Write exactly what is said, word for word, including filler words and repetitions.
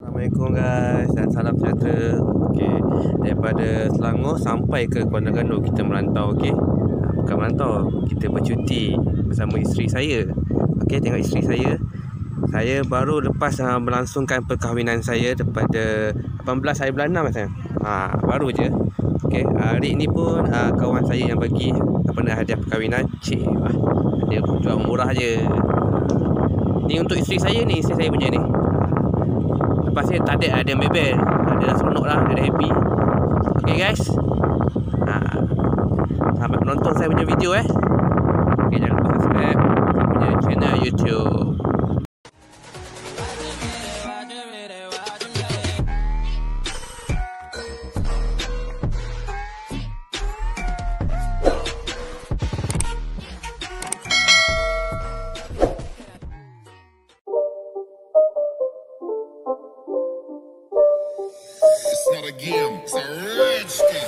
Assalamualaikum guys dan salam sejahtera. Okey, daripada Selangor sampai ke Terengganu kita merantau, okey. Bukan merantau, kita bercuti bersama isteri saya. Okey, tengok isteri saya. Saya baru lepas uh, melangsungkan perkahwinan saya daripada lapan belas hari bulan enam saya. Ha, baru je. Okey, hari ni pun uh, kawan saya yang bagi apa nak hadiah perkahwinan. Cik, wah, dia jual murah je. Ni untuk isteri saya ni, isteri saya punya ni. Lepas ni tak ada, ada mebel. Dia dah seronok lah, dia dah happy. Okay guys, ha, selamat menonton saya punya video eh. Okay, jangan lupa subscribe saya punya channel YouTube. It's not a game, it's a rich game.